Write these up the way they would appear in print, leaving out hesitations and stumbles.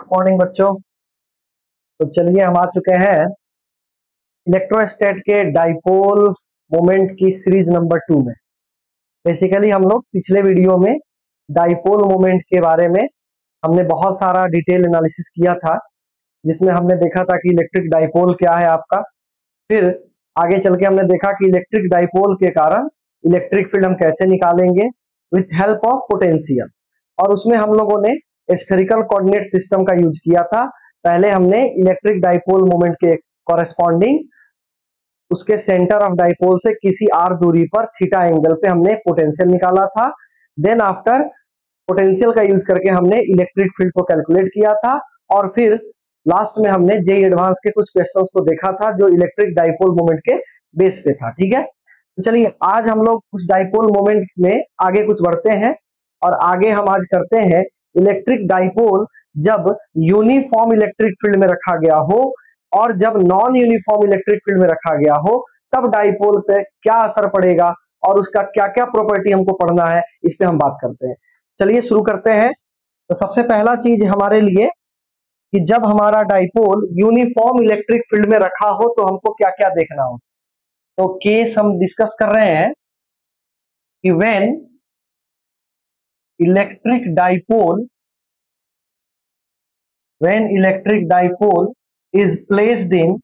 Morning बच्चों। तो चलिए हम आ चुके हैं इलेक्ट्रोस्टैट के डाइपोल मोमेंट की सीरीज नंबर 2 में। बेसिकली हम लोग पिछले वीडियो में डाइपोल मोमेंट के बारे में हमने बहुत सारा डिटेल एनालिसिस किया था, जिसमें हमने देखा था कि इलेक्ट्रिक डाइपोल क्या है आपका। फिर आगे चल के हमने देखा कि इलेक्ट्रिक डाइपोल के कारण इलेक्ट्रिक फील्ड हम कैसे निकालेंगे विथ हेल्प ऑफ पोटेंशियल, और उसमें हम लोगों ने स्फेरिकल कोऑर्डिनेट सिस्टम का यूज किया था। पहले हमने इलेक्ट्रिक डाइपोल मोमेंट के कॉरेस्पॉन्डिंग उसके सेंटर ऑफ डाइपोल से किसी आर दूरी पर थीटा एंगल पे हमने पोटेंशियल निकाला था। देन आफ्टर पोटेंशियल का यूज करके हमने इलेक्ट्रिक फील्ड को कैलकुलेट किया था, और फिर लास्ट में हमने जेईई एडवांस के कुछ क्वेश्चंस को देखा था जो इलेक्ट्रिक डाइपोल मोमेंट के बेस पे था। ठीक है, तो चलिए आज हम लोग उस डाइपोल मोमेंट में आगे कुछ बढ़ते हैं, और आगे हम आज करते हैं इलेक्ट्रिक डाइपोल जब यूनिफॉर्म इलेक्ट्रिक फील्ड में रखा गया हो और जब नॉन यूनिफॉर्म इलेक्ट्रिक फील्ड में रखा गया हो, तब डाइपोल पे क्या असर पड़ेगा और उसका क्या क्या प्रॉपर्टी हमको पढ़ना है, इस पे हम बात करते हैं। चलिए शुरू करते हैं। तो सबसे पहला चीज हमारे लिए कि जब हमारा डाइपोल यूनिफॉर्म इलेक्ट्रिक फील्ड में रखा हो तो हमको क्या क्या देखना हो। तो केस हम डिस्कस कर रहे हैं कि when electric dipole is placed in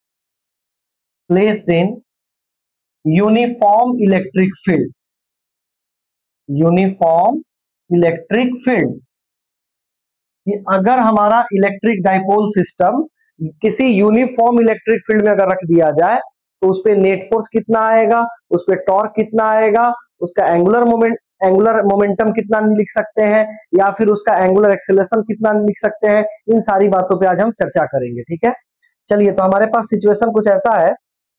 uniform electric field, कि अगर हमारा इलेक्ट्रिक डाइपोल सिस्टम किसी यूनिफॉर्म इलेक्ट्रिक फील्ड में अगर रख दिया जाए तो उस पे नेट फोर्स कितना आएगा, उस पे टॉर्क कितना आएगा, उसका एंगुलर मोमेंटम कितना लिख सकते हैं, या फिर उसका एंगुलर एक्सेलरेशन कितना लिख सकते हैं। इन सारी बातों पे आज हम चर्चा करेंगे। ठीक है, चलिए तो हमारे पास सिचुएशन कुछ ऐसा है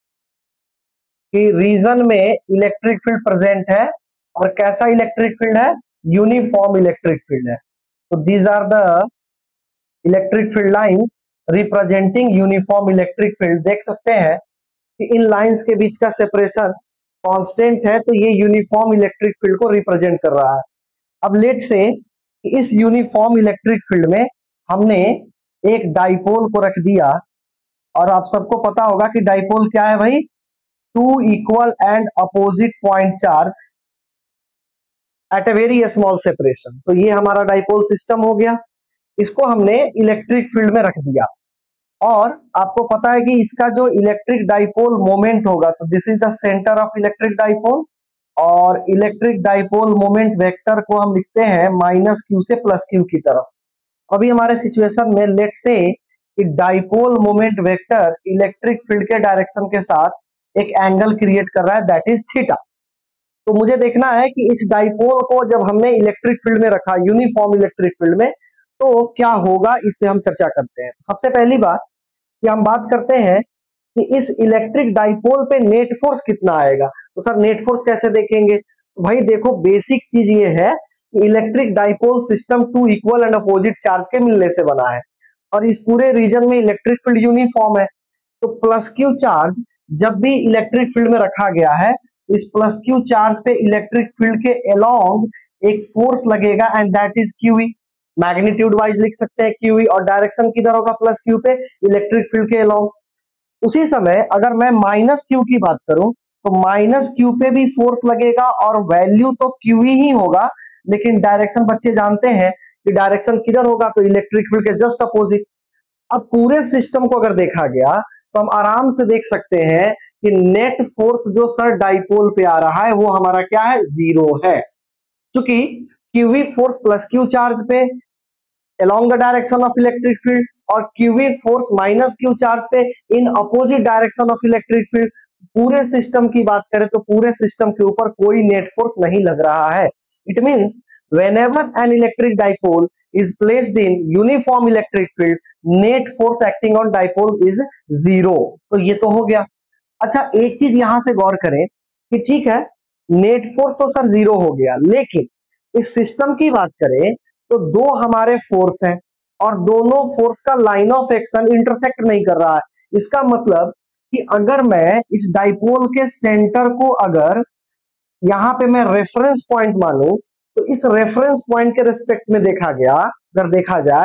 कि रीजन में इलेक्ट्रिक फील्ड प्रेजेंट है, और कैसा इलेक्ट्रिक फील्ड है, यूनिफॉर्म इलेक्ट्रिक फील्ड है। तो these are the electric field lines representing uniform electric field. देख सकते हैं कि इन लाइंस के बीच का सेपरेशन कांस्टेंट है, तो ये यूनिफॉर्म इलेक्ट्रिक फील्ड को रिप्रेजेंट कर रहा है। अब लेट से इस यूनिफॉर्म इलेक्ट्रिक फील्ड में हमने एक डाइपोल को रख दिया, और आप सबको पता होगा कि डाइपोल क्या है भाई, two equal and opposite point charge at a very small separation. तो ये हमारा डाइपोल सिस्टम हो गया, इसको हमने इलेक्ट्रिक फील्ड में रख दिया, और आपको पता है कि इसका जो इलेक्ट्रिक डाइपोल मोमेंट होगा, तो this is the centre of electric dipole, और इलेक्ट्रिक डाइपोल मोमेंट वेक्टर को हम लिखते हैं माइनस क्यू से प्लस क्यू की तरफ। अभी हमारे सिचुएशन में लेट से कि dipole moment vector electric field के डायरेक्शन के साथ एक एंगल क्रिएट कर रहा है, दैट इज थीटा। तो मुझे देखना है कि इस डाइपोल को जब हमने इलेक्ट्रिक फील्ड में रखा, यूनिफॉर्म इलेक्ट्रिक फील्ड में, तो क्या होगा, इस पे हम चर्चा करते हैं। सबसे पहली बात कि हम बात करते हैं कि इस इलेक्ट्रिक डाइपोल पे नेट फोर्स कितना आएगा। तो सर नेट फोर्स कैसे देखेंगे, तो भाई देखो बेसिक चीज ये है कि electric dipole system two equal and opposite charge के मिलने से बना है, और इस पूरे रीजन में इलेक्ट्रिक फील्ड यूनिफॉर्म है। तो प्लस क्यू चार्ज जब भी इलेक्ट्रिक फील्ड में रखा गया है, इस प्लस क्यू चार्ज पे इलेक्ट्रिक फील्ड के अलोंग एक फोर्स लगेगा, and that is Q E. Magnitude wise लिख सकते हैं क्यूई, और डायरेक्शन किधर होगा, प्लस क्यू पे इलेक्ट्रिक फील्ड के अलोंग। उसी समय अगर मैं माइनस क्यू की बात करूं तो माइनस क्यू पे भी फोर्स लगेगा, और वैल्यू तो क्यूई ही होगा, लेकिन डायरेक्शन बच्चे जानते हैं कि डायरेक्शन किधर होगा, तो इलेक्ट्रिक फील्ड के जस्ट अपोजिट। अब पूरे सिस्टम को अगर देखा गया तो हम आराम से देख सकते हैं कि नेट फोर्स जो सर डाइपोल पे आ रहा है वो हमारा क्या है, जीरो है, क्योंकि QV force plus Q charge पे along the direction of electric field, और QV force minus Q charge पे in opposite direction of electric field. पूरे सिस्टम की बात करें तो पूरे सिस्टम के ऊपर कोई नेट फोर्स नहीं लग रहा है। It means whenever an electric dipole is placed in uniform electric field, net force acting on dipole is zero। तो ये तो हो गया। अच्छा एक चीज यहां से गौर करें कि ठीक है नेट फोर्स तो सर जीरो हो गया, लेकिन इस सिस्टम की बात करें तो दो हमारे फोर्स हैं, और दोनों फोर्स का लाइन ऑफ एक्शन इंटरसेक्ट नहीं कर रहा है। इसका मतलब कि अगर मैं इस डाइपोल के सेंटर को अगर यहाँ पे मैं रेफरेंस पॉइंट मानूं, तो इस रेफरेंस पॉइंट के रिस्पेक्ट में देखा जाए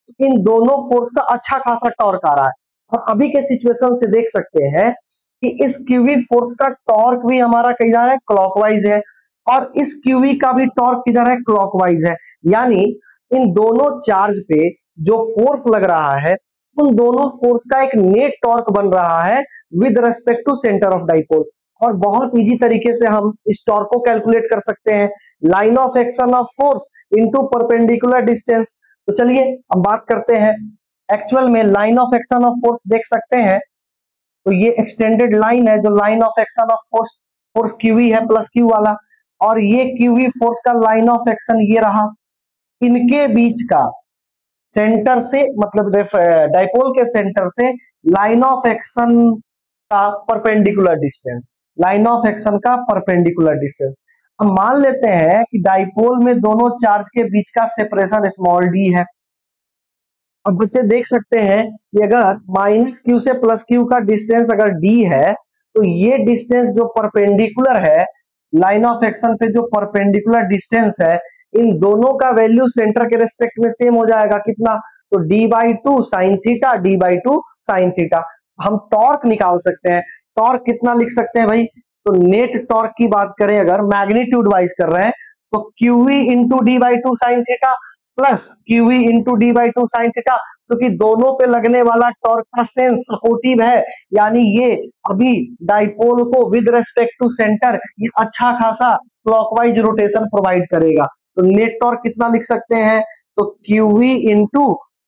तो इन दोनों फोर्स का अच्छा खासा टॉर्क आ रहा है। और अभी के सिचुएशन से देख सकते हैं कि इस क्यूवी फोर्स का टॉर्क भी हमारा किधर है, क्लॉकवाइज है, और इस क्यूवी का भी टॉर्क किधर है, क्लॉकवाइज है। यानी इन दोनों चार्ज पे जो फोर्स लग रहा है उन दोनों फोर्स का एक नेट टॉर्क बन रहा है with respect to centre of dipole. और बहुत इजी तरीके से हम इस टॉर्क को कैलकुलेट कर सकते हैं, line of action of force into perpendicular distance. तो चलिए हम बात करते हैं। एक्चुअल में line of action of force देख सकते हैं, तो ये एक्सटेंडेड लाइन है जो line of action of force, force QV है प्लस क्यू वाला, और ये क्यूवी फोर्स का लाइन ऑफ एक्शन ये रहा। इनके बीच का सेंटर से, मतलब डाइपोल के सेंटर से लाइन ऑफ एक्शन का perpendicular distance, line of action का परपेंडिकुलर डिस्टेंस। अब मान लेते हैं कि डाइपोल में दोनों चार्ज के बीच का सेपरेशन स्मॉल डी है। अब बच्चे देख सकते हैं कि अगर माइनस क्यू से प्लस क्यू का डिस्टेंस अगर डी है, तो ये डिस्टेंस जो परपेंडिकुलर है, लाइन ऑफ एक्शन पे जो परपेंडिकुलर डिस्टेंस है, इन दोनों का वैल्यू सेंटर के रेस्पेक्ट में सेम हो जाएगा। कितना? तो d/2 sine theta, d/2 sine theta. हम टॉर्क निकाल सकते हैं। टॉर्क कितना लिख सकते हैं भाई? तो नेट टॉर्क की बात करें, अगर मैग्नीट्यूड वाइज कर रहे हैं, तो QV into d/2 sine theta plus QV into d/2 sine theta, क्योंकि दोनों पे लगने वाला टॉर्क का सेंस सपोर्टिव है, यानी ये अभी डाइपोल को विद रेस्पेक्ट टू सेंटर ये अच्छा खासा क्लॉकवाइज रोटेशन प्रोवाइड करेगा। तो नेट टॉर्क कितना लिख सकते हैं? तो QV into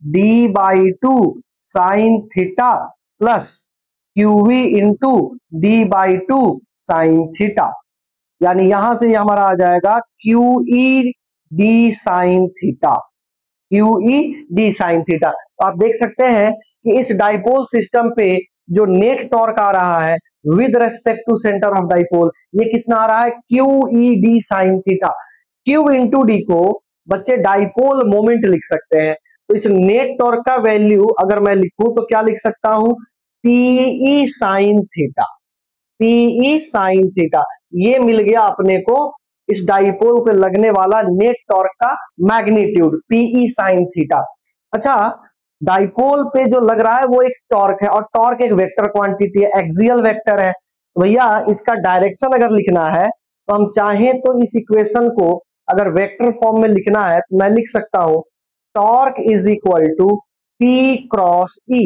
d/2 sine theta plus QV into d/2 sine theta, यानी यहां से हमारा आ जाएगा QE d sine theta, QE d sine theta. तो आप देख सकते हैं कि इस डाइपोल सिस्टम पे जो नेट टॉर्क आ रहा है with respect to centre of dipole, ये कितना आ रहा है? QE d sine theta. Q into D को बच्चे डाइपोल मोमेंट लिख सकते हैं। तो इस नेट टॉर्क का वैल्यू अगर मैं लिखूं तो क्या लिख सकता हूं? PE sine theta, PE sine theta. ये मिल गया अपने को इस डाइपोल पे लगने वाला नेट टॉर्क का मैग्नीट्यूड, PE साइन थीटा। अच्छा, डाइपोल पे जो लग रहा है वो एक टॉर्क है, और टॉर्क एक वेक्टर क्वांटिटी है, एक्सियल वेक्टर है। तो भैया इसका डायरेक्शन अगर लिखना है तो हम चाहें तो इस इक्वेशन को अगर वेक्टर फॉर्म में लिखना है तो मैं लिख सकता हूं torque is equal to P cross E,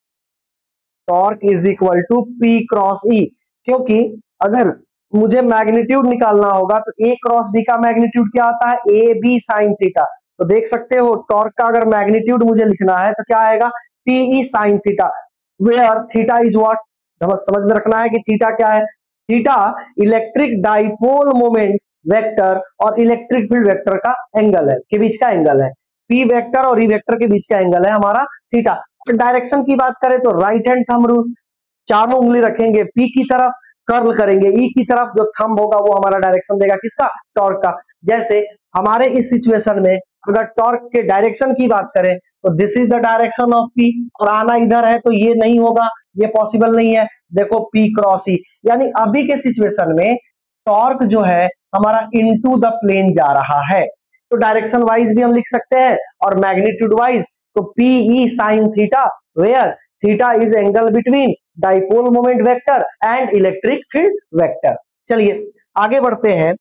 torque is equal to P cross E। क्योंकि अगर मुझे मैग्नीट्यूड निकालना होगा तो A क्रॉस B का मैग्नीट्यूड क्या आता है? AB sine theta. तो देख सकते हो टॉर्क का अगर मैग्नीट्यूड मुझे लिखना है तो क्या आएगा? PE sine theta, where theta is what? समझ में रखना है कि थीटा क्या है। Theta electric dipole moment vector और इलेक्ट्रिक फील्ड वेक्टर का एंगल है, के बीच का एंगल है। P वेक्टर और E वेक्टर के बीच का एंगल है हमारा थीटा। तो डायरेक्शन की बात करें तो राइट हैंड थंब रूल, चारों उंगली रखेंगे P की तरफ, कर्ल करेंगे E की तरफ, जो थंब होगा वो हमारा डायरेक्शन देगा किसका? टॉर्क का। जैसे हमारे इस सिचुएशन में अगर टॉर्क के डायरेक्शन की बात करें तो this is the direction of P, और आना इधर है तो ये नहीं होगा, ये पॉसिबल नहीं है। देखो P क्रॉस E, यानी अभी के सिचुएशन में टॉर्क जो है हमारा इनटू द प्लेन जा रहा है। तो डायरेक्शन वाइज भी हम लिख सकते हैं और मैग्नीट्यूड वाइज तो PE sine theta, where theta is angle between dipole moment vector and electric field vector. चलिए आगे बढ़ते हैं।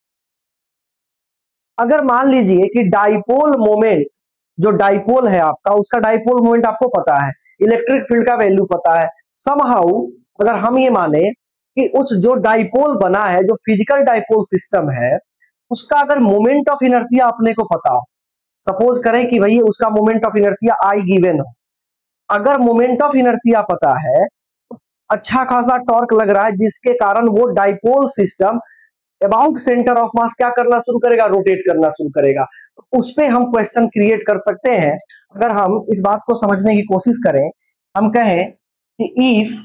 अगर मान लीजिए कि डाइपोल मोमेंट, जो डाइपोल है आपका, उसका डाइपोल मोमेंट आपको पता है, इलेक्ट्रिक फील्ड का वैल्यू पता है, समहाउ अगर हम ये माने कि उस जो डाइपोल बना है, जो फिजिकल डाइपोल सिस्टम है, उसका अगर मोमेंट ऑफ इनर्शिया अपने को पता हो, सपोज करें कि भाई उसका moment of inertia I given हो, अगर मोमेंट ऑफ इनर्शिया पता है, अच्छा खासा टॉर्क लग रहा है, जिसके कारण वो dipole system about centre of mass क्या करना शुरू करेगा? रोटेट करना शुरू करेगा। तो उस पे हम क्वेश्चन क्रिएट कर सकते हैं। अगर हम इस बात को समझने की कोशिश करें, हम कहें कि if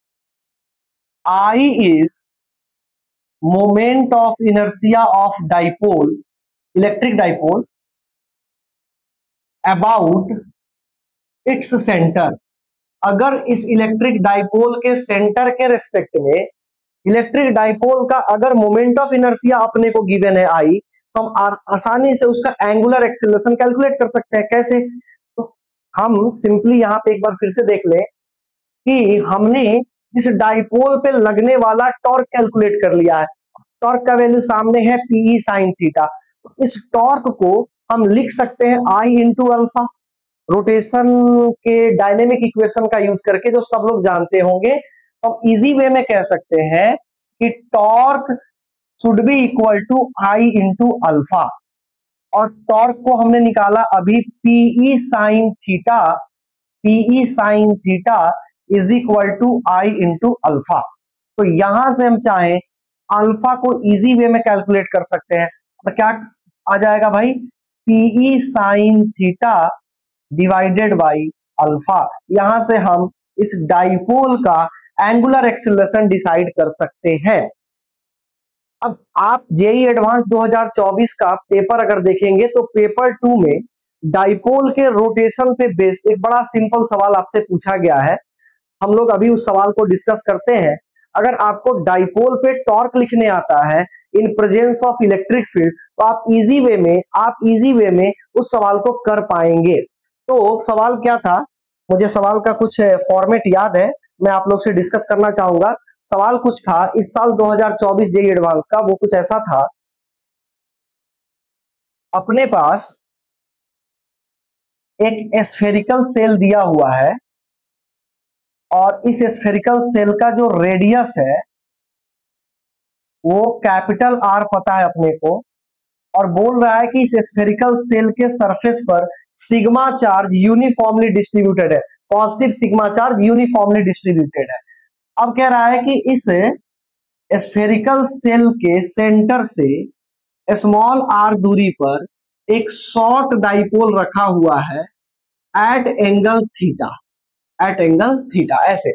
I is moment of inertia of dipole, electric dipole about its centre, अगर इस इलेक्ट्रिक डाइपोल के सेंटर के रेस्पेक्ट में इलेक्ट्रिक डाइपोल का अगर मोमेंट ऑफ इनर्शिया अपने को गिवन है I, तो हम आसानी से उसका एंगुलर एक्सीलरेशन कैलकुलेट कर सकते हैं। कैसे? तो हम सिंपली यहाँ पे एक बार फिर से देख लें कि हमने इस डाइपोल पे लगने वाला टॉर्क कैलकुलेट कर लिया है। टॉर्क का वैल्यू सामने है पीई साइन थीटा। तो इस टॉर्क को हम लिख सकते हैं आई इंटू अल्फा, रोटेशन के डायनेमिक इक्वेशन का यूज करके, जो सब लोग जानते होंगे। तो हम इजी वे में कह सकते हैं कि torque should be equal to I into alpha, और टॉर्क को हमने निकाला अभी PE sine theta, PE sine theta is equal to I into alpha. तो यहां से हम चाहें अल्फा को इजी वे में कैलकुलेट कर सकते हैं। तो क्या आ जाएगा भाई, PE sine theta divided by alpha. यहां से हम इस डाइपोल का एंगुलर एक्सीलरेशन डिसाइड कर सकते हैं। अब आप जेईई एडवांस 2024 का पेपर अगर देखेंगे तो पेपर 2 में डाइपोल के रोटेशन पे बेस्ड एक बड़ा सिंपल सवाल आपसे पूछा गया है। हम लोग अभी उस सवाल को डिस्कस करते हैं। अगर आपको डाइपोल पे टॉर्क लिखने आता है in presence of electric field, तो आप इजी वे में उस सवाल को कर पाएंगे। तो सवाल क्या था, मुझे सवाल का कुछ फॉर्मेट याद है, मैं आप लोग से डिस्कस करना चाहूंगा। सवाल कुछ था इस साल 2024 जेईई एडवांस का, वो कुछ ऐसा था, अपने पास एक स्फेरिकल सेल दिया हुआ है और इस स्फेरिकल सेल का जो रेडियस है वो कैपिटल आर पता है अपने को, और बोल रहा है कि इस स्फेरिकल सेल के सरफेस पर सिग्मा चार्ज यूनिफॉर्मली डिस्ट्रीब्यूटेड है, positive sigma charge uniformly distributed है। अब कह रहा है कि इस स्फेरिकल सेल के सेंटर से स्मॉल आर दूरी पर एक शॉर्ट डाइपोल रखा हुआ है एट एंगल थीटा, ऐसे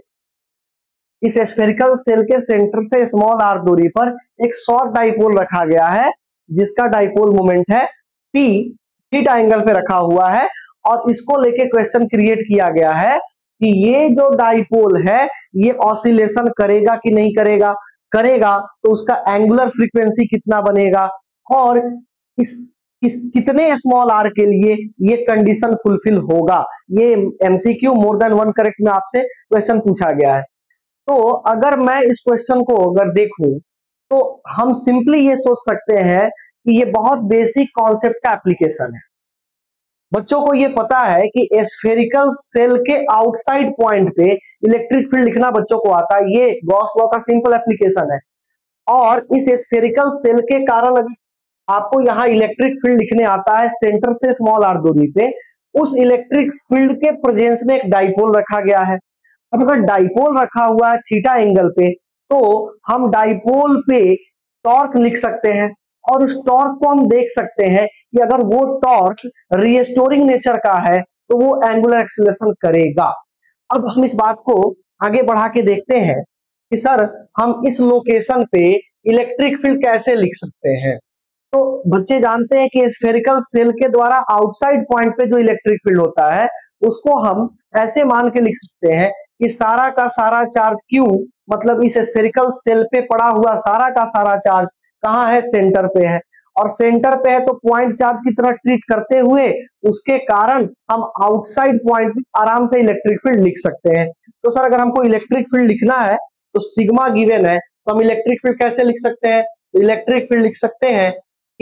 इस स्फेरिकल सेल के सेंटर से स्मॉल आर दूरी पर एक शॉर्ट डाइपोल रखा गया है जिसका डाइपोल मोमेंट है P, थीटा एंगल पे रखा हुआ है। और इसको लेके क्वेश्चन क्रिएट किया गया है कि ये जो डाइपोल है ये ऑसिलेशन करेगा कि नहीं करेगा, करेगा तो उसका एंगुलर फ्रीक्वेंसी कितना बनेगा, और इस कितने स्मॉल आर के लिए ये कंडीशन फुलफिल होगा। ये MCQ more than one correct में आपसे क्वेश्चन पूछा गया है। तो अगर मैं इस क्वेश्चन को अगर देखूं तो हम सिंपली ये सोच सकते हैं कि ये बहुत बेसिक कॉन्सेप्ट का एप्लीकेशन है। बच्चों को ये पता है कि स्फेरिकल सेल के आउटसाइड पॉइंट पे इलेक्ट्रिक फील्ड लिखना बच्चों को आता है, ये गॉस लॉ का सिंपल एप्लीकेशन है। और इस स्फेरिकल सेल के कारण अगर आपको यहाँ इलेक्ट्रिक फील्ड लिखने आता है सेंटर से स्मॉल आर दूरी पे, उस इलेक्ट्रिक फील्ड के प्रेजेंस में एक डाइपोल रखा गया है। अब अगर डाइपोल रखा हुआ है थीटा एंगल पे, तो हम डाइपोल पे टॉर्क लिख सकते हैं, और उस टॉर्क को हम देख सकते हैं कि अगर वो टॉर्क रीस्टोरिंग नेचर का है तो वो एंगुलर एक्सीलरेशन करेगा। अब हम इस बात को आगे बढ़ा के देखते हैं कि सर हम इस लोकेशन पे इलेक्ट्रिक फील्ड कैसे लिख सकते हैं। तो बच्चे जानते हैं कि स्फेरिकल सेल के द्वारा आउटसाइड पॉइंट पे जो इलेक्ट्रिक फील्ड होता है उसको हम ऐसे मान के लिख सकते हैं कि सारा का सारा चार्ज Q, मतलब इस स्फेरिकल सेल पे पड़ा हुआ सारा का सारा चार्ज कहाँ है, सेंटर पे है, और सेंटर पे है तो पॉइंट चार्ज की तरह ट्रीट करते हुए उसके कारण हम आउटसाइड पॉइंट पे आराम से इलेक्ट्रिक फील्ड लिख सकते हैं। तो सर अगर हमको इलेक्ट्रिक फील्ड लिखना है तो सिग्मा गिवन है, तो हम इलेक्ट्रिक फील्ड कैसे लिख सकते हैं, इलेक्ट्रिक फील्ड लिख सकते हैं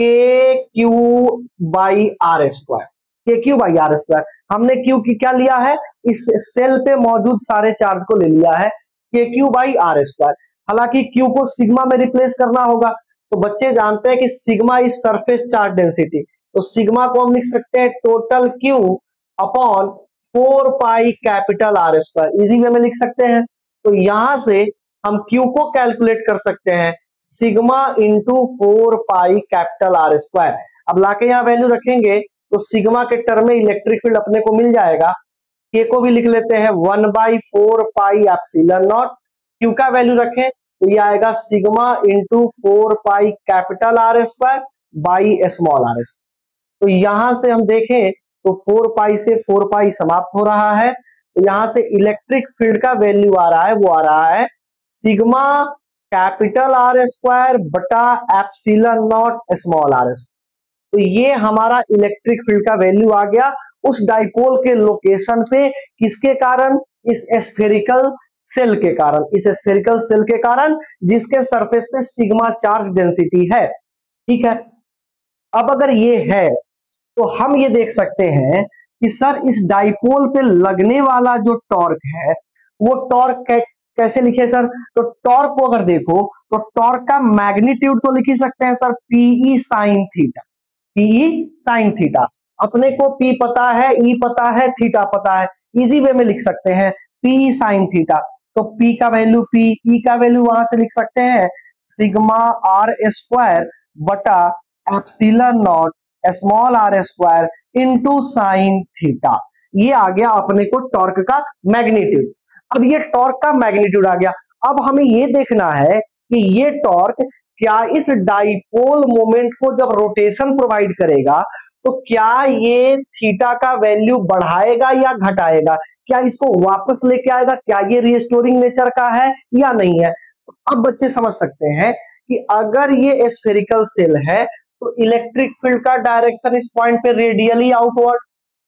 KQ by R square, KQ by R square. हमने Q की क्या लिया है, इस सेल पे मौजूद सारे चार्ज को ले लिया है, KQ बाई आर स्क्वायर। हालांकि Q को सिग्मा में रिप्लेस करना होगा, तो बच्चे जानते हैं कि sigma is surface charge density, तो सिग्मा को हम लिख सकते हैं total Q upon 4 pi capital R square, easy way में लिख सकते हैं। तो यहां से हम Q को कैलकुलेट कर सकते हैं sigma into 4 pi capital R square. अब लाके यहाँ वैल्यू रखेंगे तो सिग्मा के टर्म में इलेक्ट्रिक फील्ड अपने को मिल जाएगा। K को भी लिख लेते हैं 1/4 पाई एप्सिलॉन नॉट, Q का वैल्यू रखें तो ये आएगा sigma into 4 pi capital R square by small R square. तो यहां से हम देखें तो 4 पाई से 4 पाई समाप्त हो रहा है, तो यहां से इलेक्ट्रिक फील्ड का वैल्यू आ रहा है, वो आ रहा है सिग्मा कैपिटल आर स्क्वायर बटा epsilon naught small R square. तो ये हमारा इलेक्ट्रिक फील्ड का वैल्यू आ गया, उस डाइपोल के लोकेशन पे, किसके कारण? इस स्फेरिकल सेल के कारण, इस स्फेरिकल सेल के कारण जिसके सरफेस पे सिग्मा चार्ज डेंसिटी है। ठीक है, अब अगर ये है तो हम ये देख सकते हैं कि सर इस डाइपोल पे लगने वाला जो टॉर्क है वो टॉर्क कैसे लिखे सर? तो टॉर्क को अगर देखो तो टॉर्क का मैग्नीट्यूड तो लिख ही सकते हैं sir, PE sine theta, PE sine theta. अपने को पी पता है, ई पता है, थीटा पता है, इजी वे में लिख सकते हैं पीई साइन थीटा। तो पी का वैल्यू पी, ई का वैल्यू वहां से लिख सकते हैं सिग्मा आर स्क्वायर बटा epsilon naught small R square into sine theta. ये आ गया अपने को टॉर्क का मैग्नीट्यूड। अब ये टॉर्क का मैग्नीट्यूड आ गया, अब हमें ये देखना है कि ये टॉर्क क्या इस डाइपोल मोमेंट को जब रोटेशन प्रोवाइड करेगा तो क्या ये थीटा का वैल्यू बढ़ाएगा या घटाएगा, क्या इसको वापस लेके आएगा, क्या ये रिस्टोरिंग नेचर का है या नहीं है। तो अब बच्चे समझ सकते हैं कि अगर ये स्फेरिकल सेल है तो इलेक्ट्रिक फील्ड का डायरेक्शन इस पॉइंट पे रेडियली आउटवर्ड,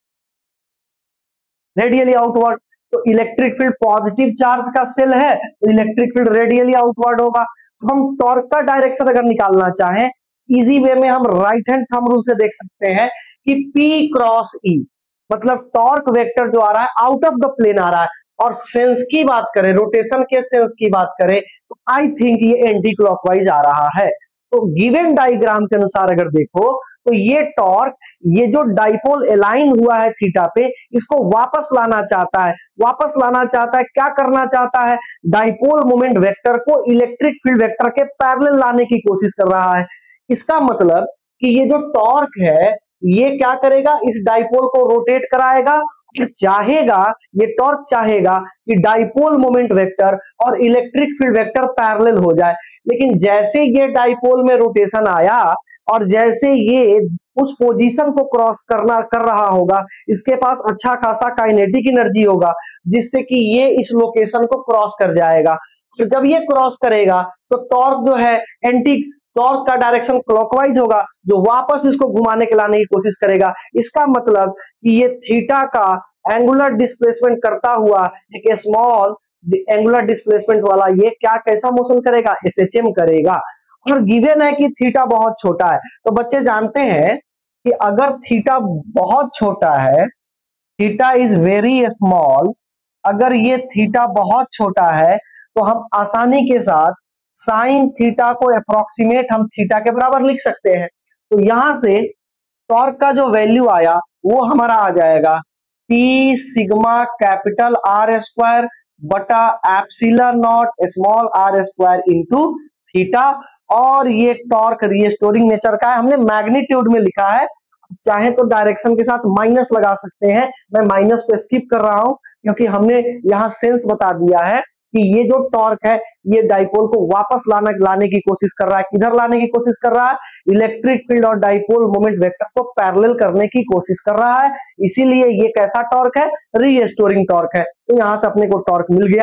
रेडियली आउटवर्ड। तो इलेक्ट्रिक फील्ड पॉजिटिव चार्ज का सेल है तो इलेक्ट्रिक फील्ड रेडियली आउटवर्ड होगा। तो हम टॉर्क का डायरेक्शन अगर निकालना चाहें इजी वे में हम राइट हैंड थंब रूल से देख सकते हैं कि P क्रॉस E, मतलब टॉर्क वेक्टर जो आ रहा है आउट ऑफ द प्लेन आ रहा है, और सेंस की बात करें, रोटेशन के सेंस की बात करें तो आई थिंक ये एंटी क्लॉकवाइज आ रहा है। तो गिवन डायग्राम के अनुसार अगर देखो तो ये टॉर्क, ये जो डाइपोल अलाइन हुआ है थीटा पे, इसको वापस लाना चाहता है, वापस लाना चाहता है, क्या करना चाहता है? डाइपोल मोमेंट वेक्टर को इलेक्ट्रिक फील्ड वेक्टर के पैरेलल लाने की कोशिश कर रहा है। इसका मतलब कि ये जो टॉर्क है ये क्या करेगा? इस डाइपोल को रोटेट कराएगा और चाहेगा, ये टॉर्क चाहेगा कि डाइपोल मोमेंट वेक्टर और इलेक्ट्रिक फील्ड वेक्टर पैरेलल हो जाए। लेकिन जैसे ये डाइपोल में रोटेशन आया और जैसे ये उस पोजीशन को क्रॉस कर रहा होगा, इसके पास अच्छा खासा काइनेटिक एनर्जी होगा जिससे कि ये इस लोकेशन को क्रॉस कर जाएगा। तो जब ये क्रॉस करेगा तो टॉर्क जो है एंटी टॉर्क का डायरेक्शन क्लॉकवाइज होगा जो वापस इसको घुमाने के लाने की कोशिश करेगा। इसका मतलब कि ये थीटा का एंगुलर डिस्प्लेसमेंट करता हुआ एक स्मॉल एंगुलर डिस्प्लेसमेंट वाला ये क्या कैसा मोशन करेगा? SHM करेगा। और गिवन है कि थीटा बहुत छोटा है, तो बच्चे जानते हैं कि अगर थीटा बहुत छोटा है, थीटा इज वेरी स्मॉल, अगर ये थीटा बहुत छोटा है तो हम आसानी के साथ साइन थीटा को अप्रोक्सीमेट हम थीटा के बराबर लिख सकते हैं। तो यहां से टॉर्क का जो वैल्यू आया वो हमारा आ जाएगा P sigma capital R square बटा epsilon naught small r square into theta. और ये टॉर्क रिस्टोरिंग नेचर का है, हमने मैग्नीट्यूड में लिखा है, चाहे तो डायरेक्शन के साथ माइनस लगा सकते हैं, मैं माइनस को स्किप कर रहा हूं क्योंकि हमने यहाँ सेंस बता दिया है कि ये जो टॉर्क है ये डाइपोल को वापस लाने की कोशिश कर रहा है। किधर लाने की कोशिश कर रहा है? इलेक्ट्रिक फील्ड और डाइपोल मोमेंट वेक्टर को पैरेलल करने की कोशिश कर रहा है। इसीलिए ये कैसा टॉर्क है? रीस्टोरिंग टॉर्क है। तो यहां से अपने को टॉर्क मिल गया।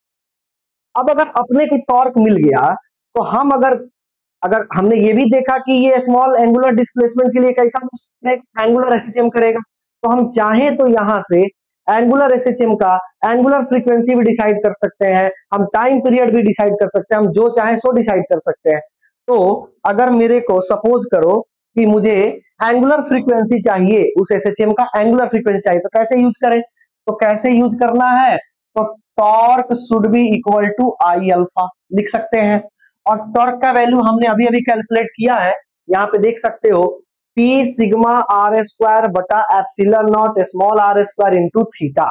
अब अगर अपने को टॉर्क मिल गया तो हम अगर हमने ये भी देखा कि ये स्मॉल एंगुलर डिस्प्लेसमेंट के लिए कैसा एंगुलर SHM करेगा, तो हम चाहें तो यहां से एंगुलर SHM का एंगुलर फ्रीक्वेंसी भी डिसाइड कर सकते हैं, हम टाइम पीरियड भी डिसाइड कर सकते हैं, हम जो चाहे सो डिसाइड कर सकते हैं। तो अगर मेरे को सपोज करो कि मुझे एंगुलर फ्रीक्वेंसी चाहिए, उस SHM का एंगुलर फ्रीक्वेंसी चाहिए, तो कैसे यूज करें? तो कैसे यूज करना है? तो torque should be equal to I alpha लिख सकते हैं। और टॉर्क का वैल्यू हमने अभी अभी कैलकुलेट किया है, यहाँ पे देख सकते हो P सिग्मा R स्क्वायर बटा epsilon naught small r square into theta.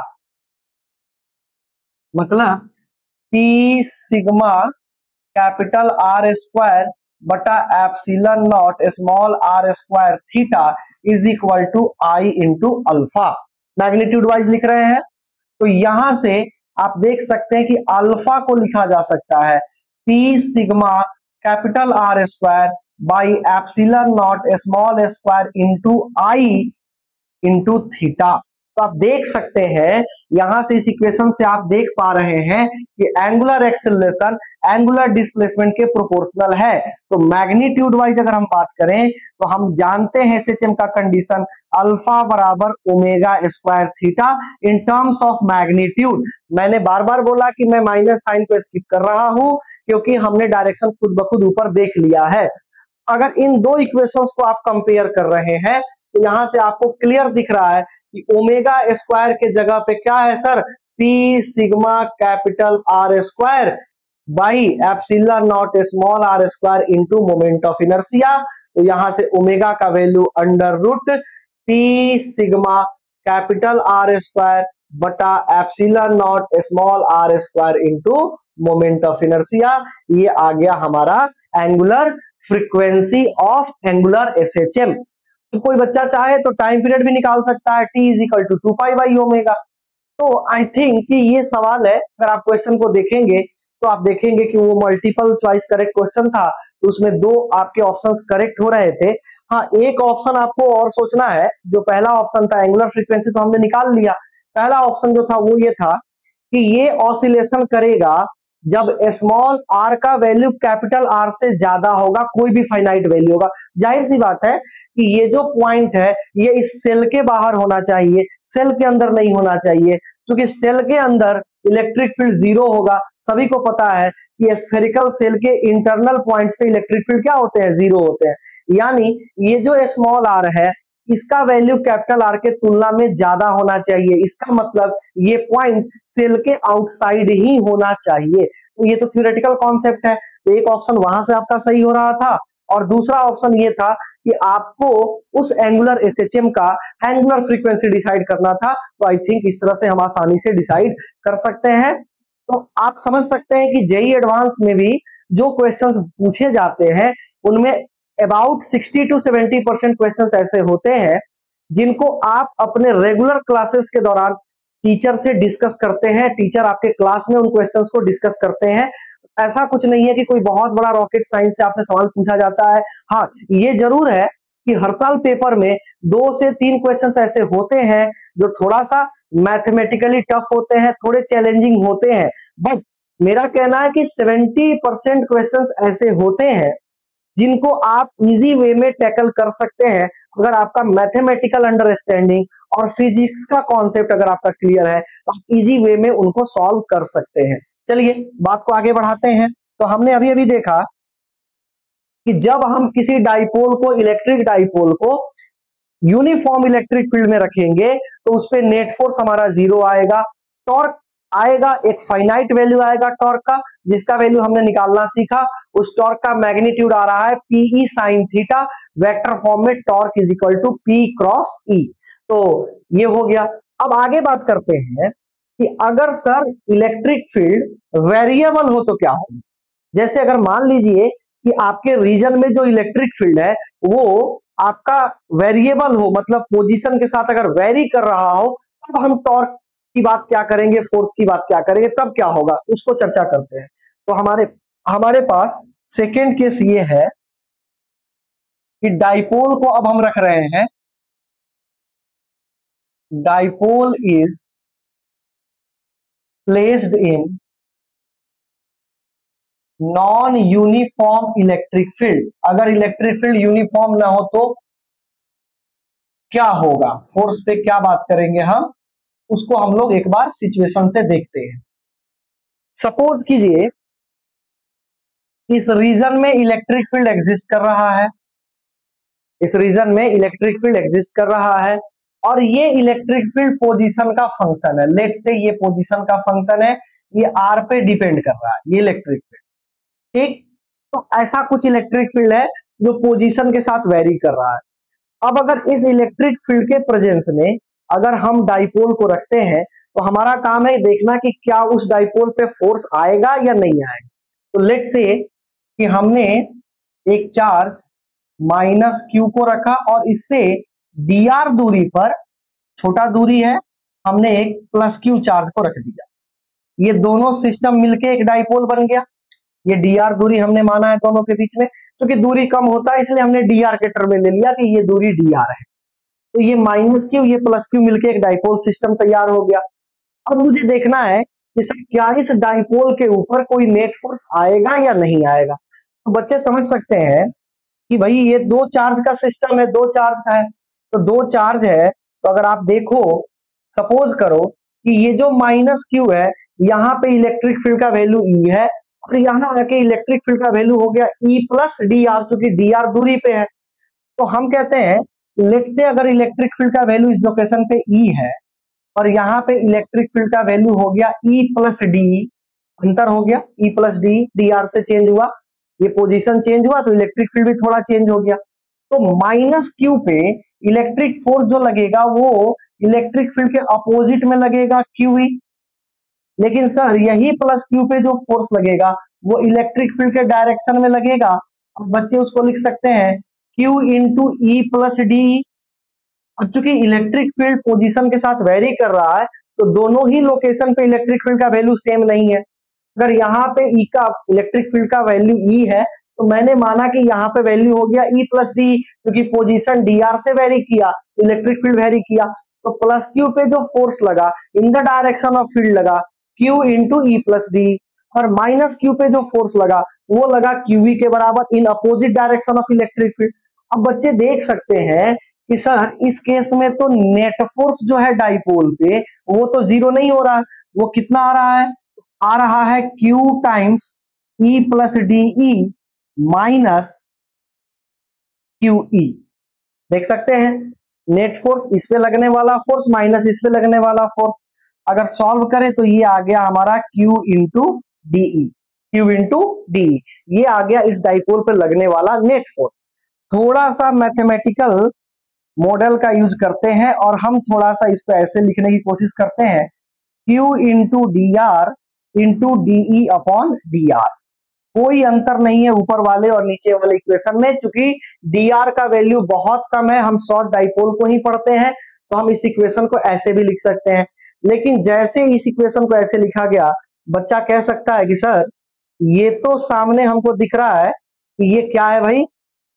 मतलब P sigma capital R square बटा epsilon naught small r square theta is equal to I into alpha. Magnitude wise लिख रहे हैं तो यहां से आप देख सकते हैं कि अल्फा को लिखा जा सकता है P sigma capital R square by epsilon naught small square into I into theta. तो आप देख सकते हैं यहां से इस इक्वेशन से आप देख पा रहे हैं कि एंगुलर एक्सेलरेशन एंगुलर डिस्प्लेसमेंट के प्रोपोर्शनल है। तो मैग्नीट्यूड वाइज अगर हम बात करें तो हम जानते हैं एसएचएम का कंडीशन अल्फा बराबर omega square theta in terms of magnitude. मैंने बार बार बोला कि मैं माइनस साइन को स्किप कर रहा हूं क्योंकि हमने डायरेक्शन खुद ब खुद ऊपर देख लिया है। अगर इन दो इक्वेशंस को आप कंपेयर कर रहे हैं तो यहां से आपको क्लियर दिख रहा है कि ओमेगा स्क्वायर के जगह पे क्या है sir, P sigma capital R square by epsilon naught small R square into moment of inertia. तो यहां से ओमेगा का value under root P sigma capital R square बटा epsilon naught small R square into moment of inertia. ये आ गया हमारा angular frequency of angular SHM. तो कोई बच्चा चाहे तो टाइम पीरियड भी निकाल सकता है, t is equal to 2 pi by omega. तो आई थिंक कि ये सवाल है, अगर आप क्वेश्चन को देखेंगे तो आप देखेंगे कि वो मल्टीपल चॉइस करेक्ट क्वेश्चन था, तो उसमें दो आपके ऑप्शंस करेक्ट हो रहे थे। हाँ, एक ऑप्शन आपको और सोचना है, जो पहला ऑप्शन था एंगुलर फ्रीक्वेंसी तो हमने निकाल लिया। पहला ऑप्शन जो था वो ये था कि ये ऑसिलेशन करेगा जब स्मॉल आर का वैल्यू कैपिटल आर से ज्यादा होगा, कोई भी फाइनाइट वैल्यू होगा। जाहिर सी बात है कि ये जो पॉइंट है ये इस सेल के बाहर होना चाहिए, सेल के अंदर नहीं होना चाहिए, क्योंकि सेल के अंदर इलेक्ट्रिक फील्ड जीरो होगा। सभी को पता है कि स्फेरिकल सेल के इंटरनल पॉइंट्स पे इलेक्ट्रिक फील्ड क्या होते हैं, जीरो होते हैं। यानी ये जो स्मॉल आर है इसका वैल्यू कैपिटल आर के तुलना में ज्यादा होना चाहिए। इसका मतलब ये पॉइंट सेल के आउटसाइड ही होना चाहिए। तो ये तो थ्योरेटिकल कॉन्सेप्ट है। तो एक ऑप्शन वहां से आपका सही हो रहा था, और दूसरा ऑप्शन ये था कि आपको उस एंगुलर एसएचएम का एंगुलर फ्रीक्वेंसी डिसाइड करना था। तो आई थिंक इस तरह से हम आसानी से डिसाइड कर सकते हैं। तो आप समझ सकते हैं कि जेईई एडवांस में भी जो क्वेश्चंस पूछे जाते हैं उनमें अबाउट 60 to 70% क्वेश्चंस ऐसे होते हैं जिनको आप अपने रेगुलर क्लासेस के दौरान टीचर से डिस्कस करते हैं, टीचर आपके क्लास में उन क्वेश्चंस को डिस्कस करते हैं। ऐसा कुछ नहीं है कि कोई बहुत बड़ा रॉकेट साइंस से आपसे सवाल पूछा जाता है। हाँ, ये जरूर है कि हर साल पेपर में 2 से 3 क्वेश्चंस ऐसे होते हैं जो थोड़ा सा मैथमेटिकली टफ होते हैं, थोड़े चैलेंजिंग होते हैं। बट मेरा कहना है कि 70% क्वेश्चंस ऐसे होते हैं जिनको आप इजी वे में टैकल कर सकते हैं अगर आपका मैथमेटिकल अंडरस्टैंडिंग और फिजिक्स का कॉन्सेप्ट अगर आपका क्लियर है तो आप इजी वे में उनको सॉल्व कर सकते हैं। चलिए बात को आगे बढ़ाते हैं। तो हमने अभी अभी देखा कि जब हम किसी डाइपोल को, इलेक्ट्रिक डाइपोल को यूनिफॉर्म इलेक्ट्रिक फील्ड में रखेंगे तो उस पर नेट फोर्स हमारा जीरो आएगा, टॉर्क आएगा, एक फाइनाइट वैल्यू आएगा टॉर्क का, जिसका वैल्यू हमने निकालना सीखा। उस टॉर्क का मैग्नीट्यूड आ रहा है p E sine theta, vector form में torque is equal to p cross E. तो ये हो गया। अब आगे बात करते हैं कि अगर सर इलेक्ट्रिक फील्ड वेरिएबल हो तो क्या होगा। जैसे अगर मान लीजिए कि आपके रीजन में जो इलेक्ट्रिक फील्ड है वो आपका वेरिएबल हो, मतलब पोजीशन के साथ अगर वेरी कर रहा हो, तब हम टॉर्क की बात क्या करेंगे, फोर्स की बात क्या करेंगे, तब क्या होगा उसको चर्चा करते हैं। तो हमारे पास सेकेंड केस ये है कि डाइपोल को अब हम रख रहे हैं, dipole is placed in non uniform electric field. अगर इलेक्ट्रिक फील्ड यूनिफॉर्म ना हो तो क्या होगा, फोर्स पे क्या बात करेंगे हम, उसको हम लोग एक बार सिचुएशन से देखते हैं। सपोज कीजिए इस रीजन में इलेक्ट्रिक फील्ड एग्जिस्ट कर रहा है, इस रीजन में इलेक्ट्रिक फील्ड एग्जिस्ट कर रहा है और ये इलेक्ट्रिक फील्ड पोजीशन का फंक्शन है। लेट से ये पोजीशन का फंक्शन है, ये आर पे डिपेंड कर रहा है ये इलेक्ट्रिक फील्ड, ठीक। तो ऐसा कुछ इलेक्ट्रिक फील्ड है जो पोजीशन के साथ वेरी कर रहा है। अब अगर इस इलेक्ट्रिक फील्ड के प्रेजेंस में अगर हम डाइपोल को रखते हैं तो हमारा काम है देखना कि क्या उस डाइपोल पे फोर्स आएगा या नहीं आएगा। तो लेट से कि हमने एक चार्ज माइनस क्यू को रखा और इससे dr दूरी पर, छोटा दूरी है, हमने एक प्लस क्यू चार्ज को रख दिया। ये दोनों सिस्टम मिलके एक डाइपोल बन गया। ये dr दूरी हमने माना है दोनों के बीच में, क्योंकि दूरी कम होता है इसलिए हमने dr के टर्म में ले लिया कि ये दूरी dr है। तो ये माइनस क्यू ये प्लस क्यू मिलके एक डाइपोल सिस्टम तैयार हो गया। अब मुझे देखना है कि सर क्या इस डाइपोल के ऊपर कोई नेट फोर्स आएगा या नहीं आएगा। तो बच्चे समझ सकते हैं कि भाई ये दो चार्ज का सिस्टम है, दो चार्ज का है, तो दो चार्ज है, तो अगर आप देखो, सपोज करो कि ये जो माइनस क्यू है, यहाँ पे इलेक्ट्रिक फील्ड का वैल्यू ई है, और यहाँ आके इलेक्ट्रिक फील्ड का वैल्यू हो गया ई प्लस डी आर, चूंकि डी आर दूरी पे है। तो हम कहते हैं, लेट से अगर इलेक्ट्रिक फील्ड का वैल्यू इस लोकेशन पे ई है, और यहाँ पे इलेक्ट्रिक फील्ड का वैल्यू हो गया ई प्लस डी, अंतर हो गया E plus d, d r से चेंज हुआ, ये पोजीशन चेंज हुआ तो इलेक्ट्रिक फील्ड भी थोड़ा चेंज हो गया। तो माइनस क्यू पे इलेक्ट्रिक फोर्स जो लगेगा वो इलेक्ट्रिक फील्ड के अपोजिट में लगेगा क्यूई, लेकिन सर यही प्लस क्यू पे जो फोर्स लगेगा वो इलेक्ट्रिक फील्ड के डायरेक्शन में लगेगा। अब बच्चे उसको लिख सकते हैं Q into E plus d. अब चूंकि इलेक्ट्रिक फील्ड पोजीशन के साथ वेरी कर रहा है, तो दोनों ही लोकेशन पे इलेक्ट्रिक फील्ड का वैल्यू सेम नहीं है। अगर यहाँ पे ई का इलेक्ट्रिक फील्ड का वैल्यू ई है, तो मैंने माना कि यहाँ पे वैल्यू हो गया ई प्लस डी, क्योंकि पोजीशन डी आर से वेरी किया, इलेक्ट्रिक फील्ड वेरी किया, तो प्लस क्यू पे जो फोर्स लगा in the direction of field लगा Q into E plus d, और माइनस क्यू पे जो फोर्स लगा वो लगा क्यूवी के बराबर in opposite direction of electric field. अब बच्चे देख सकते हैं कि सर इस केस में तो नेट फोर्स जो है डाइपोल पे वो तो जीरो नहीं हो रहा है, वो कितना आ रहा है, आ रहा है Q times E plus DE minus QE। देख सकते हैं नेट फोर्स इस पे लगने वाला फोर्स माइनस इस पे लगने वाला फोर्स, अगर सॉल्व करें तो ये आ गया हमारा Q into DE, Q into DE, ये आ गया इस डाइपोल पे लगने वाला नेट फोर्स। थोड़ा सा मैथमेटिकल मॉडल का यूज करते हैं और हम थोड़ा सा इसको ऐसे लिखने की कोशिश करते हैं, Q into d r into d E upon d r. कोई अंतर नहीं है ऊपर वाले और नीचे वाले इक्वेशन में, चूंकि डी आर का वैल्यू बहुत कम है, हम शॉर्ट डाइपोल को ही पढ़ते हैं, तो हम इस इक्वेशन को ऐसे भी लिख सकते हैं। लेकिन जैसे इस इक्वेशन को ऐसे लिखा गया, बच्चा कह सकता है कि सर ये तो सामने हमको दिख रहा है कि ये क्या है भाई,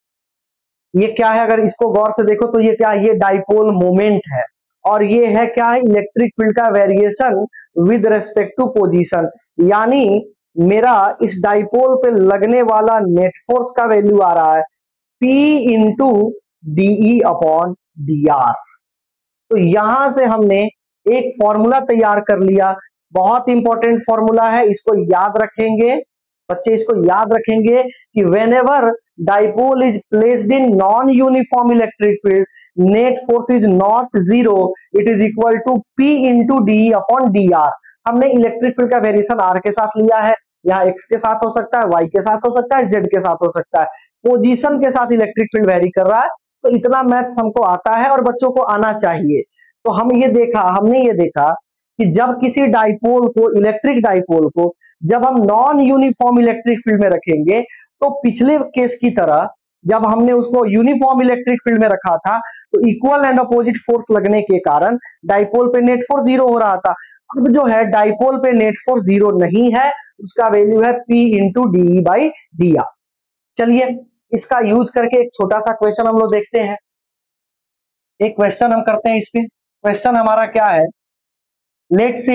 ये क्या है, अगर इसको गौर से देखो तो ये क्या है, ये डाइपोल मोमेंट है, और ये है क्या है, इलेक्ट्रिक फील्ड का variation with respect to position. यानी मेरा इस डाइपोल पे लगने वाला नेट फोर्स का वैल्यू आ रहा है P into d E upon d r. तो यहां से हमने एक फॉर्मूला तैयार कर लिया, बहुत इंपॉर्टेंट फॉर्मूला है, इसको याद रखेंगे बच्चे, इसको याद रखेंगे कि whenever dipole is placed in non uniform electric field, net force is not zero, it is equal to P into d upon d r. हमने इलेक्ट्रिक फील्ड का वेरिएशन आर के साथ लिया है, यहाँ एक्स के साथ हो सकता है, वाई के साथ हो सकता है, जेड के साथ हो सकता है, पोजीशन के साथ इलेक्ट्रिक फील्ड वेरी कर रहा है। तो इतना मैथ्स हमको आता है और बच्चों को आना चाहिए। तो हमने ये देखा कि जब किसी डाइपोल को, इलेक्ट्रिक डाइपोल को जब हम नॉन यूनिफॉर्म इलेक्ट्रिक फील्ड में रखेंगे, तो पिछले केस की तरह जब हमने उसको यूनिफॉर्म इलेक्ट्रिक फील्ड में रखा था, तो इक्वल एंड अपोजिट फोर्स लगने के कारण डाइपोल पे नेट फोर्स जीरो हो रहा था। अब जो है डाइपोल पे नेट फोर्स जीरो नहीं है, उसका वैल्यू है P into d by d r. चलिए इसका यूज करके एक छोटा सा क्वेश्चन हम लोग देखते हैं। एक क्वेश्चन हम करते हैं इस पे। क्वेश्चन हमारा क्या है, लेट से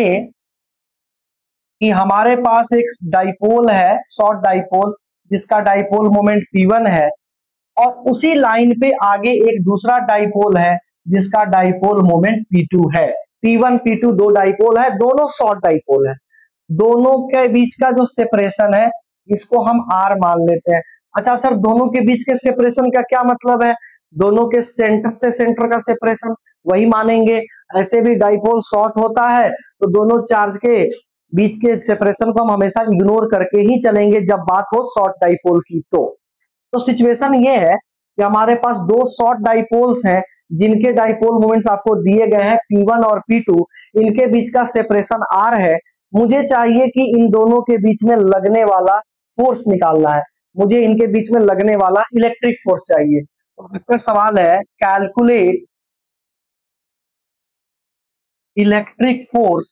कि हमारे पास एक डाइपोल है, शॉर्ट डाइपोल, जिसका डाइपोल मोमेंट P1 है, और उसी लाइन पे आगे एक दूसरा डाइपोल है जिसका डाइपोल मोमेंट P2 है। P1 P2 दो डाइपोल है, दोनों शॉर्ट डाइपोल है, दोनों के बीच का जो सेपरेशन है इसको हम R मान लेते हैं। अच्छा सर दोनों के बीच के सेपरेशन का क्या मतलब है, दोनों के सेंटर से सेंटर का सेपरेशन वही मानेंगे। ऐसे भी डाइपोल शॉर्ट होता है तो दोनों चार्ज के बीच के सेपरेशन को हम हमेशा इग्नोर करके ही चलेंगे जब बात हो शॉर्ट डाइपोल की। तो सिचुएशन ये है कि हमारे पास दो शॉर्ट डाइपोल्स हैं जिनके डाइपोल मोमेंट्स आपको दिए गए हैं P1 और P2, इनके बीच का सेपरेशन R है। मुझे चाहिए कि इन दोनों के बीच में लगने वाला फोर्स निकालना है, मुझे इनके बीच में लगने वाला इलेक्ट्रिक फोर्स चाहिए। तो आपका सवाल है calculate electric force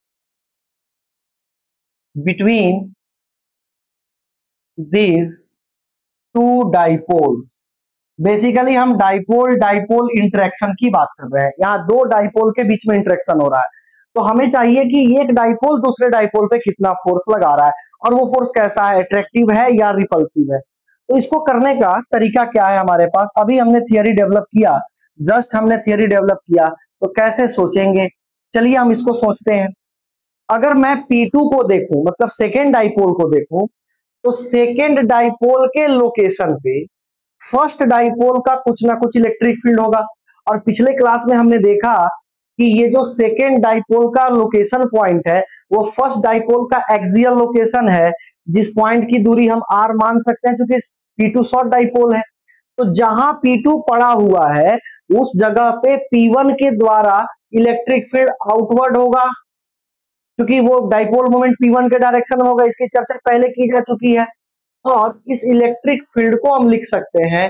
between these two dipoles, basically हम डाइपोल डाइपोल इंटरेक्शन की बात कर रहे हैं। यहाँ दो डाइपोल के बीच में इंटरेक्शन हो रहा है, तो हमें चाहिए कि एक डाइपोल दूसरे डाइपोल पे कितना फोर्स लगा रहा है और वो फोर्स कैसा है, अट्रैक्टिव है या रिपल्सिव है। तो इसको करने का तरीका क्या है हमारे पास, अभी हमने थियरी डेवलप किया, जस्ट हमने थियरी डेवलप किया, तो कैसे सोचेंगे, चलिए हम इसको सोचते हैं। अगर मैं P2 को देखूं, मतलब सेकेंड डाइपोल को देखूं, तो सेकेंड डाइपोल के लोकेशन पे फर्स्ट डाइपोल का कुछ ना कुछ इलेक्ट्रिक फील्ड होगा। और पिछले क्लास में हमने देखा कि ये जो सेकेंड डाइपोल का लोकेशन पॉइंट है वो फर्स्ट डाइपोल का एक्सियल लोकेशन है, जिस पॉइंट की दूरी हम r मान सकते हैं क्योंकि P2 शॉर्ट डाइपोल है। तो जहां P2 पड़ा हुआ है उस जगह पे P1 के द्वारा इलेक्ट्रिक फील्ड आउटवर्ड होगा, क्योंकि वो डाइपोल मोमेंट P1 के डायरेक्शन में होगा, इसकी चर्चा पहले की जा चुकी है। और इस इलेक्ट्रिक फील्ड को हम लिख सकते हैं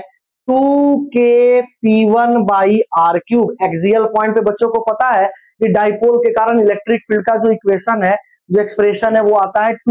2kP1/r3। एक्सियल पॉइंट पे बच्चों को पता है कि डाइपोल के कारण इलेक्ट्रिक फील्ड का जो इक्वेशन है, जो एक्सप्रेशन है, वो आता है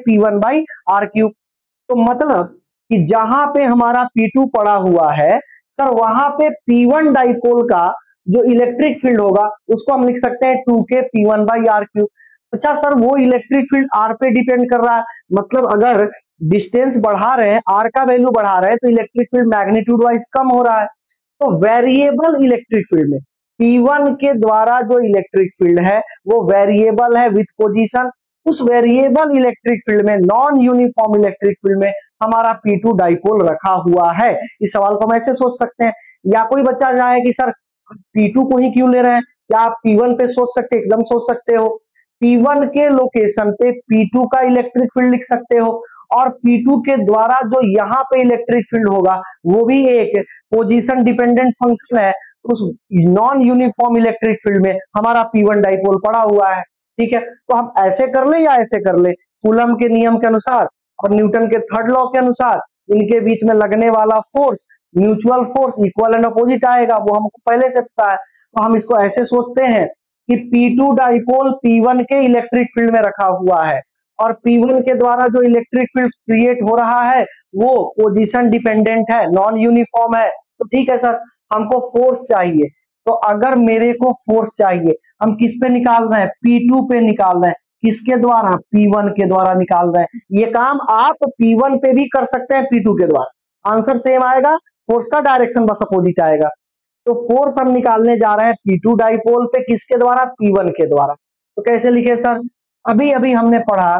2kP1/r3। तो मतलब कि जहां पे हमारा P2 पड़ा हुआ है सर, वहां पे P1 डाइपोल का जो इलेक्ट्रिक फील्ड होगा उसको हम लिख सकते हैं 2kP1/r3। अच्छा सर, वो इलेक्ट्रिक फील्ड r पे डिपेंड कर रहा है, मतलब अगर डिस्टेंस बढ़ा रहे हैं, r का वैल्यू बढ़ा रहे हैं, तो इलेक्ट्रिक फील्ड मैग्नीट्यूड वाइज कम हो रहा है। तो वेरिएबल इलेक्ट्रिक फील्ड में P1 के द्वारा जो इलेक्ट्रिक फील्ड है वो वेरिएबल है विथ पोजीशन। उस वेरिएबल इलेक्ट्रिक फील्ड में, नॉन यूनिफॉर्म इलेक्ट्रिक फील्ड में हमारा P2 डाइपोल रखा हुआ है। इस सवाल को हम ऐसे सोच सकते हैं। या कोई बच्चा जाए कि सर P2 को ही क्यों ले रहे हैं, क्या आप P1 पे सोच सकते, एकदम सोच सकते हो। P1 के लोकेशन पे P2 का इलेक्ट्रिक फील्ड लिख सकते हो, और P2 के द्वारा जो यहाँ पे इलेक्ट्रिक फील्ड होगा वो भी एक पोजीशन डिपेंडेंट फंक्शन है। उस नॉन यूनिफॉर्म इलेक्ट्रिक फील्ड में हमारा P1 डाइपोल पड़ा हुआ है। ठीक है, तो हम ऐसे कर ले या ऐसे कर ले, कूलम के नियम के अनुसार और न्यूटन के थर्ड लॉ के अनुसार इनके बीच में लगने वाला force, mutual force equal and opposite आएगा, वो हमको पहले से पता है। तो हम इसको ऐसे सोचते हैं कि P2 डाइपोल P1 के इलेक्ट्रिक फील्ड में रखा हुआ है और P1 के द्वारा जो इलेक्ट्रिक फील्ड क्रिएट हो रहा है वो पोजीशन डिपेंडेंट है, नॉन यूनिफॉर्म है। तो ठीक है सर, हमको फोर्स चाहिए, तो अगर मेरे को फोर्स चाहिए, हम किस पे निकाल रहे हैं, P2 पे निकाल रहे हैं। किसके द्वारा, P1 के द्वारा निकाल रहे हैं। ये काम आप P1 पे भी कर सकते हैं P2 के द्वारा, आंसर सेम आएगा, फोर्स का डायरेक्शन बस अपोजिट आएगा। तो फोर्स हम निकालने जा रहे हैं P2 डाइपोल पे, किसके द्वारा, P1 के द्वारा। तो कैसे लिखे सर, अभी अभी हमने पढ़ा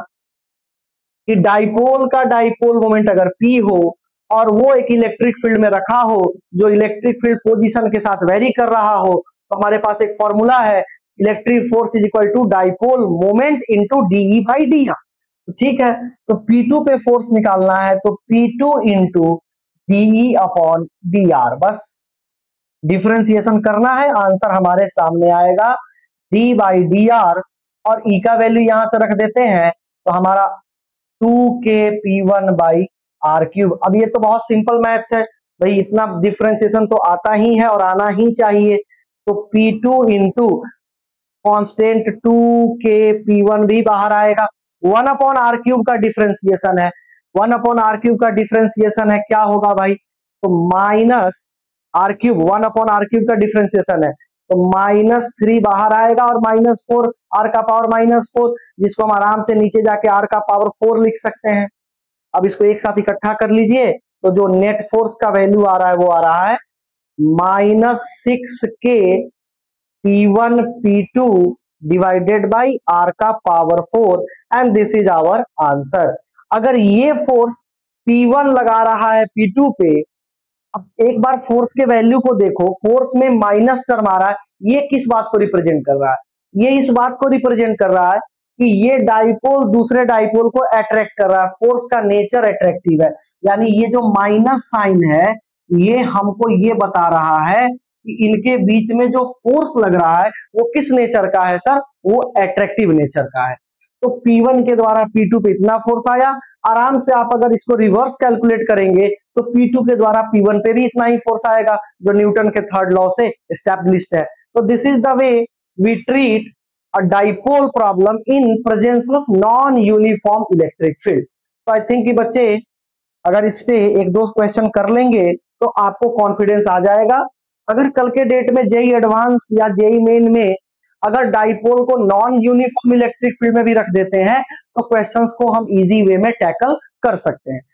कि डाइपोल का डाइपोल मोमेंट अगर P हो और वो एक इलेक्ट्रिक फील्ड में रखा हो जो इलेक्ट्रिक फील्ड पोजीशन के साथ वेरी कर रहा हो, तो हमारे पास एक फॉर्मूला है, electric force is equal to dipole moment into dE/dr। ठीक है, तो P2 पे फोर्स निकालना है तो P2 इंटू dE/dr, बस डिफरेंशिएशन करना है, आंसर हमारे सामने आएगा d/dr, और E का वैल्यू यहां से रख देते हैं तो हमारा 2kP1/r3। अब ये तो बहुत सिंपल मैथ्स है भाई, इतना डिफरेंशिएशन तो आता ही है और आना ही चाहिए। तो P2 इंटू कॉन्स्टेंट 2kP1 भी बाहर आएगा, 1/r³ का डिफरेंशिएशन है, 1/r³ का डिफरेंशिएशन है, क्या होगा भाई, तो माइनस r³ 1/r³ का डिफरेंशिएशन है, तो -3 बाहर आएगा और -4 r का पावर -4, जिसको हम आराम से नीचे जाके r का पावर 4 लिख सकते हैं। अब इसको एक साथ इकट्ठा कर लीजिए तो जो नेट फोर्स का वैल्यू आ रहा है वो आ रहा है -6kP1P2 डिवाइडेड बाई r का power 4, and this is our answer. अगर ये फोर्स P1 लगा रहा है P2 पे, अब एक बार फोर्स के वैल्यू को देखो, फोर्स में माइनस टर्म आ रहा है, ये किस बात को रिप्रेजेंट कर रहा है, ये इस बात को रिप्रेजेंट कर रहा है कि ये डाइपोल दूसरे डाइपोल को अट्रैक्ट कर रहा है, फोर्स का नेचर अट्रैक्टिव है। यानी ये जो माइनस साइन है ये हमको ये बता रहा है कि इनके बीच में जो फोर्स लग रहा है वो किस नेचर का है सर, वो अट्रैक्टिव नेचर का है। तो P1 के द्वारा P2 पे इतना फोर्स आया, आराम से आप अगर इसको रिवर्स कैलकुलेट करेंगे तो P2 के द्वारा P1 पे भी इतना ही फोर्स आएगा, जो न्यूटन के थर्ड लॉ से एस्टैब्लिश्ड है। तो this is the way we treat a dipole problem in presence of non uniform electric field. तो आई थिंक कि बच्चे अगर इस पे एक दो क्वेश्चन कर लेंगे तो आपको कॉन्फिडेंस आ जाएगा। अगर कल के डेट में जेई एडवांस या जेई मेन में अगर डाइपोल को नॉन यूनिफॉर्म इलेक्ट्रिक फील्ड में भी रख देते हैं तो क्वेश्चंस को हम इजी वे में टैकल कर सकते हैं।